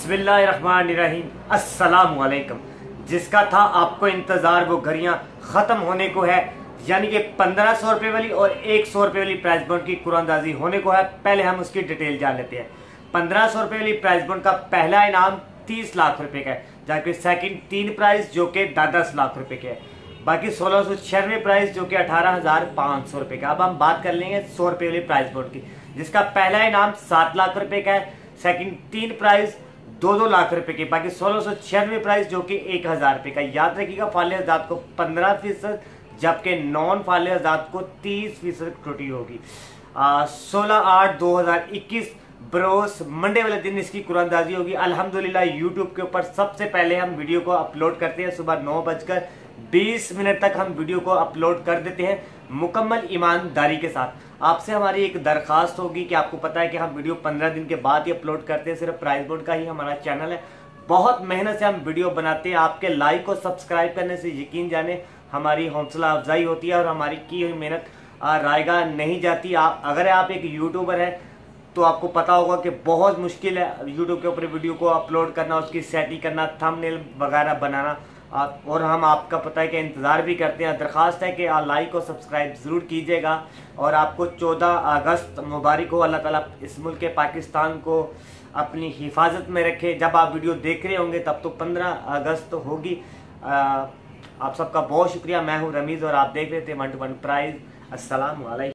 बिस्मिल्लाहिर्रहमानिर्रहीम अस्सलाम वालेकुम। जिसका था आपको इंतज़ार वो घड़ियाँ ख़त्म होने को है, यानी कि 1500 रुपये वाली और 100 रुपये वाली प्राइस बॉन्ड की कुरानदाजी होने को है। पहले हम उसकी डिटेल जान लेते हैं। 1500 रुपये वाली प्राइस बॉन्ड का पहला इनाम 30 लाख रुपए का है, जबकि सेकंड 3 प्राइस जो कि 10 लाख रुपए के है, बाकी 1696 प्राइस जो कि 18,500 रुपए का। अब हम बात कर लेंगे 100 रुपये वाली प्राइस बोर्ड की, जिसका पहला इनाम 7 लाख रुपए का है, सेकंड 3 प्राइस 2 लाख रुपए के, बाकी 1696 प्राइस जो कि 1000 रुपए का। याद रखिएगा फाले आजाद को 15%, जबकि नॉन फाले आजाद को 30% त्रुटि होगी। 16/8/2021 बरोज मंडे वाले दिन इसकी कुरानदाजी होगी। अल्हम्दुलिल्लाह यूट्यूब के ऊपर सबसे पहले हम वीडियो को अपलोड करते हैं। सुबह 9:20 तक हम वीडियो को अपलोड कर देते हैं मुकम्मल ईमानदारी के साथ। आपसे हमारी एक दरखास्त होगी कि आपको पता है कि हम वीडियो 15 दिन के बाद ही अपलोड करते हैं। सिर्फ प्राइस बोर्ड का ही हमारा चैनल है, बहुत मेहनत से हम वीडियो बनाते हैं। आपके लाइक और सब्सक्राइब करने से यकीन जाने हमारी हौसला अफजाई होती है और हमारी की हुई मेहनत रायगा नहीं जाती। अगर आप एक यूट्यूबर है तो आपको पता होगा कि बहुत मुश्किल है यूट्यूब के ऊपर वीडियो को अपलोड करना, उसकी सेटिंग करना, थंबनेल वगैरह बनाना, और हम आपका पता है कि इंतज़ार भी करते हैं। दरख्वास्त है कि लाइक और सब्सक्राइब ज़रूर कीजिएगा। और आपको 14 अगस्त मुबारक हो। अल्लाह ताला इस मुल्क के पाकिस्तान को अपनी हिफाजत में रखे। जब आप वीडियो देख रहे होंगे तब तो 15 अगस्त होगी। आप सबका बहुत शुक्रिया। मैं हूँ रमीज़ और आप देख रहे थे 1 to 1 प्राइज़। अस्सलाम वालेकुम।